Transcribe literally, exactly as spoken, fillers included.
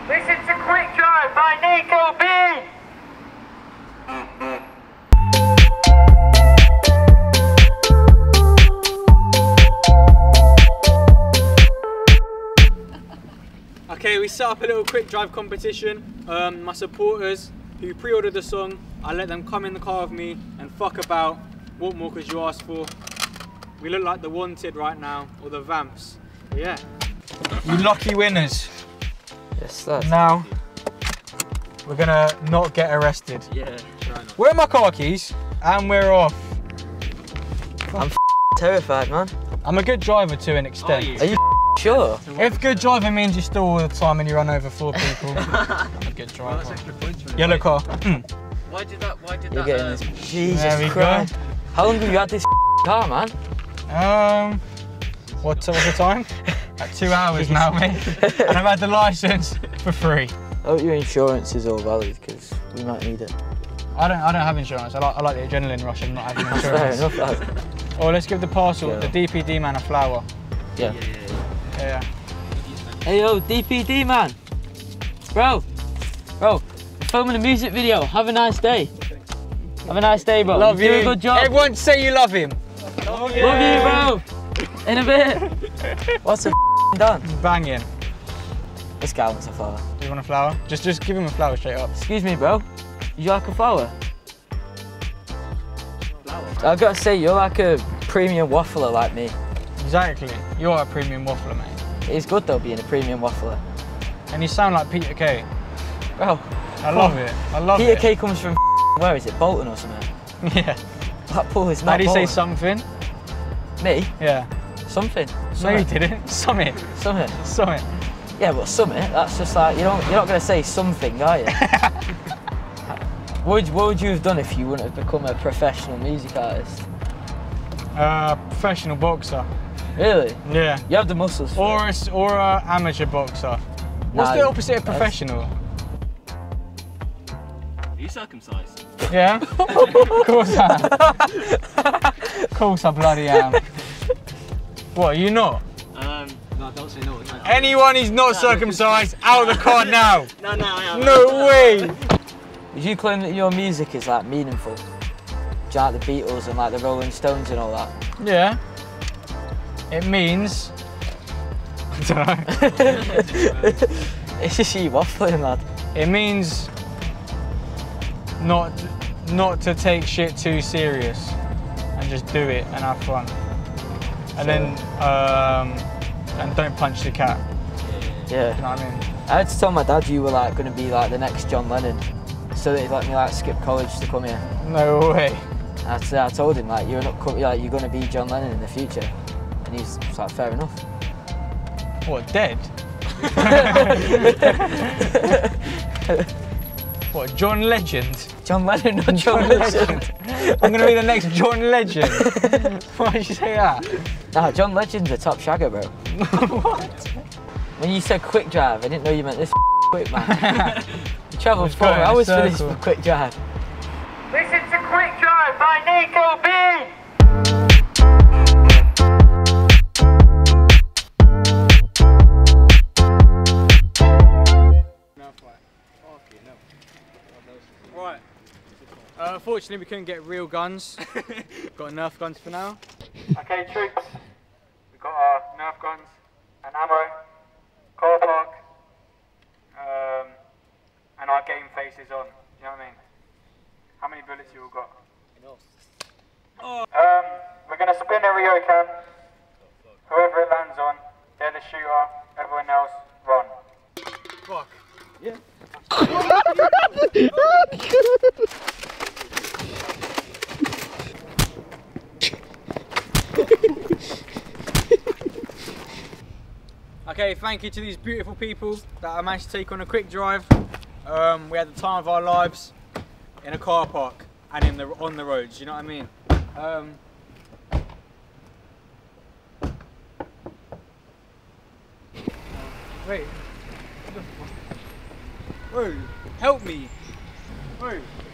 Listen to Quick Drive by Nico B. Okay, we set up a little quick drive competition. Um, my supporters who pre-ordered the song, I let them come in the car with me and fuck about. What more could you ask for? We look like the Wanted right now, or the Vamps. But yeah. You lucky winners. Yes, that's Now, we're gonna not get arrested. Yeah, try not. Where are my car keys? And we're off. I'm f terrified, man. I'm a good driver to an extent. Are you f sure? If good driving means you stall all the time and you run over four people, I'm a good driver. Well, extra points for Yellow car. Why did that? Why did You're that? getting Uh, this. Jesus There we Christ. go. How long have you had this car, man? Um, what, what's the time? Like two hours now, mate. And I've had the license for free. I hope your insurance is all valid, because we might need it. I don't, I don't have insurance. I like, I like the adrenaline rush of not having Fair insurance. enough, lad. Oh, let's give the parcel, Yeah. the D P D man, a flower. Yeah. yeah, yeah, Yeah. Hey, yo, D P D, man. Bro. Bro, I'm filming a music video. Have a nice day. Have a nice day, bro. Love You're you. doing a good job. Everyone say you love him. Love you, bro. In a bit. What's a done? Banging. This guy wants a flower. Do you want a flower? Just, just give him a flower straight up. Excuse me, bro. You like a flower? I've got to say, you're like a premium waffler like me. Exactly. You're a premium waffler, mate. It's good though being a premium waffler. And you sound like Peter Kay. Bro, I love it. I love Peter it. Kay comes from where is it? Bolton or something? Yeah. Blackpool is How not do you say Bolton. something? Me? Yeah. Something. No, you Something. didn't. Summit. Something. Summit. Yeah, but something, that's just like, you don't, you're not going to say something, are you? what, would, what would you have done if you wouldn't have become a professional music artist? Uh, professional boxer. Really? Yeah. You have the muscles for Or a, it. or a amateur boxer. What's Nah, the opposite of that's- professional? Are you circumcised? Yeah? Of course I am. Of course I bloody am. What, are you not? Um, no, don't say no. no. Anyone who's not circumcised, out of the car now. No, no, I am. No way. Would you claim that your music is like meaningful? Do you like the Beatles and like the Rolling Stones and all that? Yeah. It means... I don't know. It's just you waffling, lad. It means not not to take shit too serious and just do it and have fun. And then um, and don't punch the cat. Yeah. You know what I mean? I had to tell my dad you were like going to be like the next John Lennon, so that he'd let me like skip college to come here. No way. I, t I told him like you're not like you're going to be John Lennon in the future, and he's just like fair enough. What, dead? What, John Legend? John Lennon, not John, Legend. I'm gonna be the next John Legend. Why did you say that? Nah, John Legend's a top shagger, bro. What? When you said quick drive, I didn't know you meant this quick, man. You travelled Let's four go in a hours for this circle. quick drive. Listen to Quick Drive by Nico B. Right. Uh, unfortunately, we couldn't get real guns. Got Nerf guns for now. Okay, troops. We've got our Nerf guns and ammo, car park, um, and our game faces on. You know what I mean? How many bullets you all got? Oh. Um, we're gonna spin a Rio can. Whoever it lands on, they're the shooter. Everyone else, run. Fuck. Yeah. Okay, thank you to these beautiful people that I managed to take on a quick drive. Um, we had the time of our lives in a car park and in the on the roads. You know what I mean? Um, wait. What the fuck? Bro, help me. Bro.